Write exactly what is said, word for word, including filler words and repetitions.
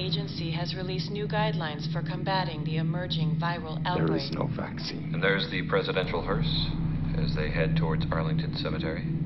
agency has released new guidelines for combating the emerging viral outbreak. There is no vaccine. And there's the presidential hearse as they head towards Arlington Cemetery.